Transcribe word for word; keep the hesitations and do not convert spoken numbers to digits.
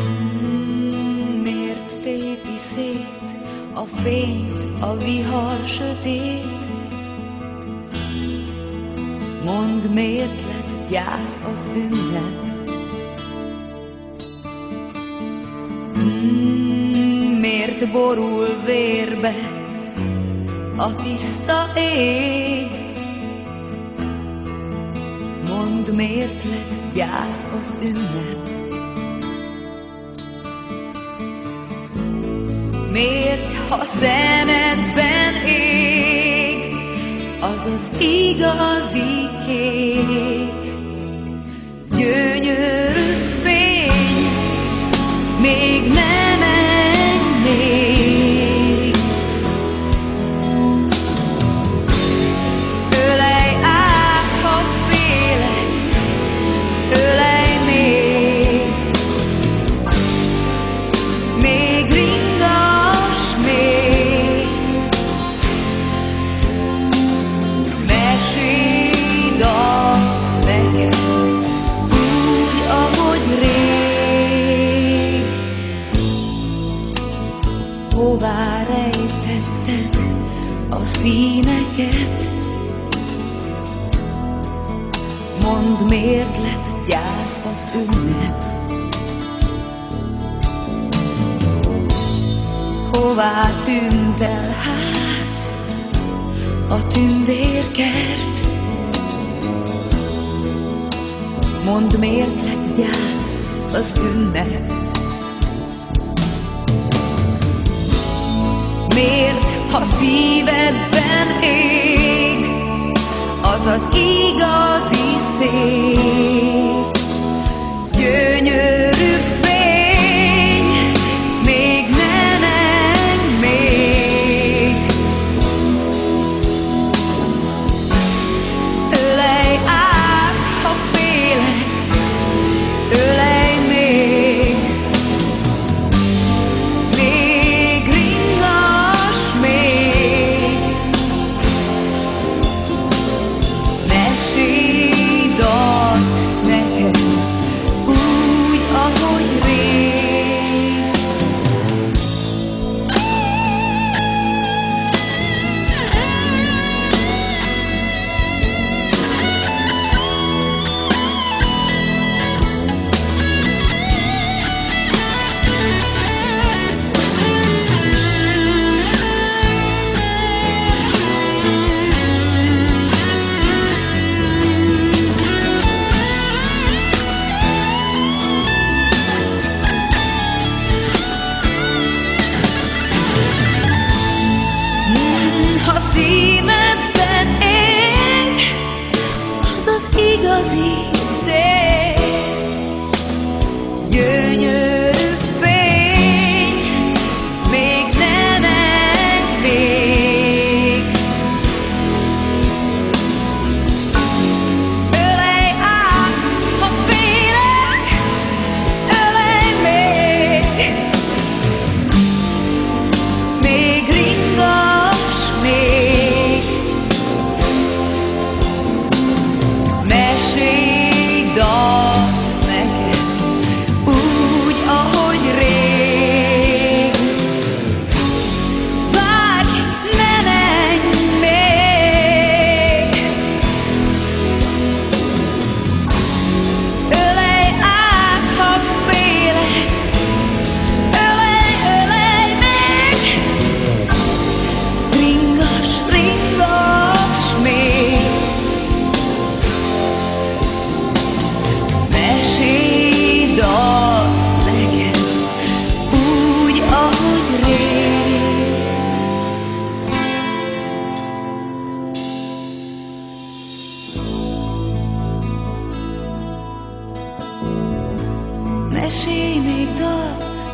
Miért tépi szét a fényt a vihar sötét? Mondd, miért lett gyász az ünnep? Hmm, miért borul vérbe a tiszta ég? Mondd, miért lett gyász az ünnep? Miért, ha szemedben ég az az igazi kék, gyönyörű fény, még nem mennék. Ölelj át, ha félek, ölelj még, még ringass még. Mesélj dalt nekem úgy, ahogy rég. Hová rejtetted a színeket? Mondd, miért lett gyász az ünnep? Hová tűnt el hát a tündérkert? Mondd, miért lett gyász az ünnep? Miért, ha szívedben ég az az igazi szép, gyönyörű fény, még nem menj még. Ölelj át, ha félek, ölelj még, még ringass még. Mesélj dalt nekem úgy, ahogy rég. Ha szívedben ég az az igazi szép, gyönyörű fény, még nem menj még. Ölelj át, ha félek, ölelj még, még ringass még. Mesélj dalt nekem úgy, ahogy rég. Várj, ne menj még. Ölelj át, ha félek, ölelj, ölelj még. Ringass, ringass még. Mesélj dalt nekem úgy, ahogy rég. Mesélj még dalt